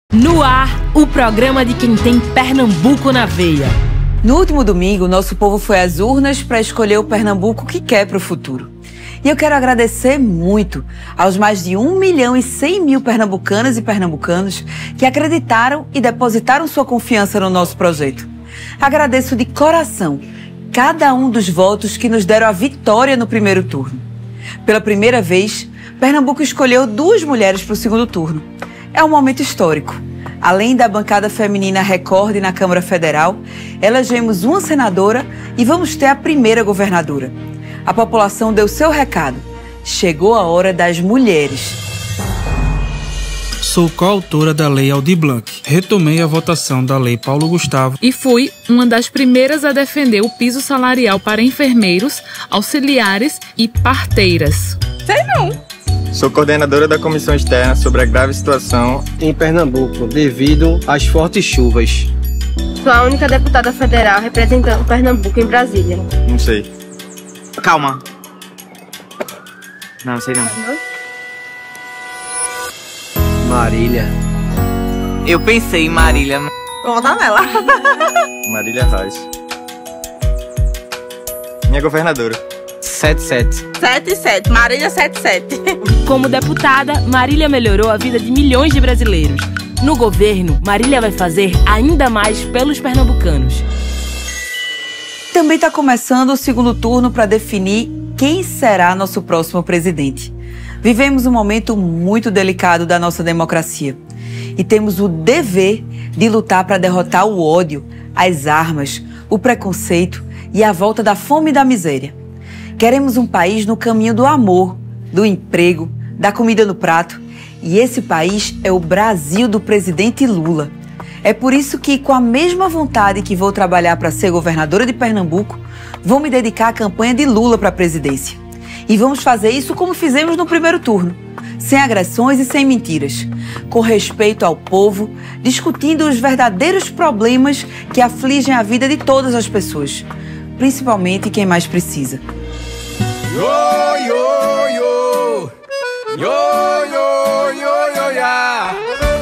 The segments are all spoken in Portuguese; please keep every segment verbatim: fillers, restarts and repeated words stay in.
No ar, o programa de quem tem Pernambuco na veia. No último domingo, nosso povo foi às urnas para escolher o Pernambuco que quer para o futuro. E eu quero agradecer muito aos mais de um milhão e cem mil pernambucanas e pernambucanos que acreditaram e depositaram sua confiança no nosso projeto. Agradeço de coração cada um dos votos que nos deram a vitória no primeiro turno. Pela primeira vez, Pernambuco escolheu duas mulheres para o segundo turno. É um momento histórico. Além da bancada feminina recorde na Câmara Federal, elegemos uma senadora e vamos ter a primeira governadora. A população deu seu recado. Chegou a hora das mulheres. Sou coautora da Lei Aldir Blanc. Retomei a votação da Lei Paulo Gustavo e fui uma das primeiras a defender o piso salarial para enfermeiros, auxiliares e parteiras. Sei não! Sou coordenadora da Comissão Externa sobre a grave situação em Pernambuco, devido às fortes chuvas. Sou a única deputada federal representando Pernambuco em Brasília. Não sei. Calma. Não, sei não. Marília. Eu pensei em Marília. Vou votar nela. Marília Reis. Minha governadora. sete sete. sete sete. Marília sete sete. Como deputada, Marília melhorou a vida de milhões de brasileiros. No governo, Marília vai fazer ainda mais pelos pernambucanos. Também está começando o segundo turno para definir quem será nosso próximo presidente. Vivemos um momento muito delicado da nossa democracia e temos o dever de lutar para derrotar o ódio, as armas, o preconceito e a volta da fome e da miséria. Queremos um país no caminho do amor, do emprego, da comida no prato. E esse país é o Brasil do presidente Lula. É por isso que, com a mesma vontade que vou trabalhar para ser governadora de Pernambuco, vou me dedicar à campanha de Lula para a presidência. E vamos fazer isso como fizemos no primeiro turno, sem agressões e sem mentiras, com respeito ao povo, discutindo os verdadeiros problemas que afligem a vida de todas as pessoas, principalmente quem mais precisa. Yo, yo, yo. Yo, yo, yo, yo, ya.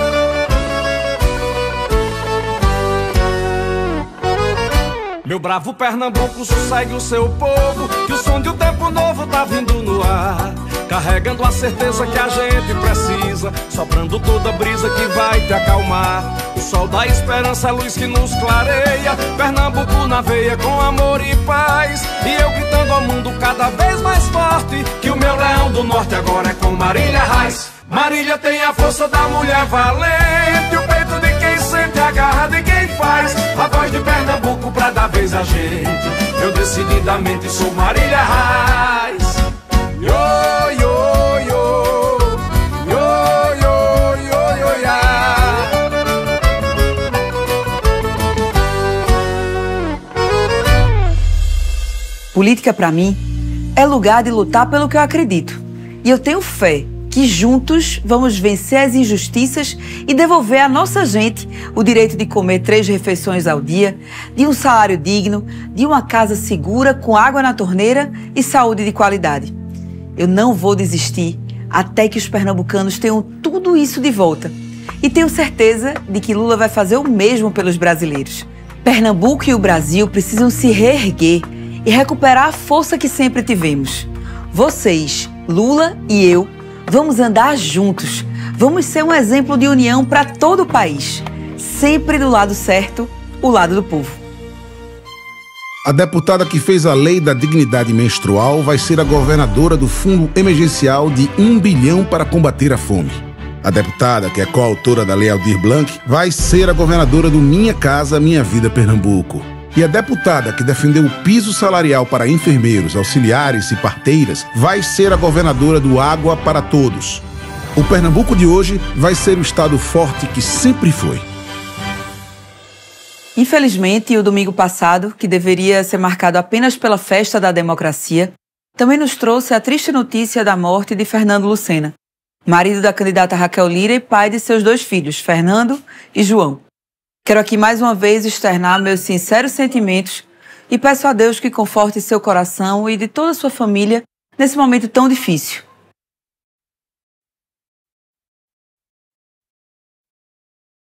Meu bravo Pernambuco, sossegue o seu povo, que o som de um tempo novo tá vindo no ar, carregando a certeza que a gente precisa, soprando toda a brisa que vai te acalmar. O sol da esperança, a luz que nos clareia, Pernambuco na veia com amor e paz. E eu gritando ao mundo cada vez mais forte, que o meu leão do norte agora é com Marília Reis. Marília tem a força da mulher valente, o peito de quem sente, a garra de quem faz, a voz de Pernambuco pra dar vez a gente. Eu decididamente sou Marília Reis. Yo, yo, yo. Yo, yo, yo, yo, ya. Política, para mim, é lugar de lutar pelo que eu acredito. E eu tenho fé que juntos vamos vencer as injustiças e devolver à nossa gente o direito de comer três refeições ao dia, de um salário digno, de uma casa segura com água na torneira e saúde de qualidade. Eu não vou desistir até que os pernambucanos tenham tudo isso de volta. E tenho certeza de que Lula vai fazer o mesmo pelos brasileiros. Pernambuco e o Brasil precisam se reerguer e recuperar a força que sempre tivemos. Vocês, Lula e eu, vamos andar juntos. Vamos ser um exemplo de união para todo o país. Sempre do lado certo, o lado do povo. A deputada que fez a lei da dignidade menstrual vai ser a governadora do Fundo Emergencial de um bilhão para combater a fome. A deputada, que é coautora da Lei Aldir Blanc, vai ser a governadora do Minha Casa Minha Vida Pernambuco. E a deputada que defendeu o piso salarial para enfermeiros, auxiliares e parteiras vai ser a governadora do Água para Todos. O Pernambuco de hoje vai ser o estado forte que sempre foi. Infelizmente, o domingo passado, que deveria ser marcado apenas pela festa da democracia, também nos trouxe a triste notícia da morte de Fernando Lucena, marido da candidata Raquel Lira e pai de seus dois filhos, Fernando e João. Quero aqui mais uma vez externar meus sinceros sentimentos e peço a Deus que conforte seu coração e de toda a sua família nesse momento tão difícil.